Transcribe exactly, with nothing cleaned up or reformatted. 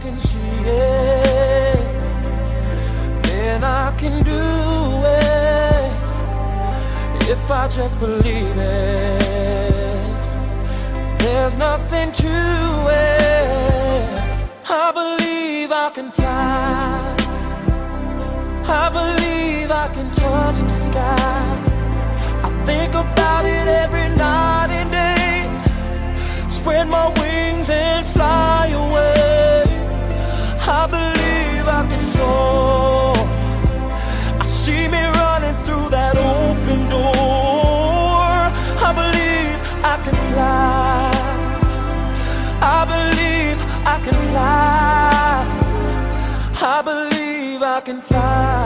can see it, then I can do it. If I just believe it, there's nothing to it. I believe I can fly, I believe I can touch the sky. I think about it every night and day, spread my wings and fly away. I believe I can soar, I see me running through that open door. I believe I can fly, I believe I can fly, I believe I can fly.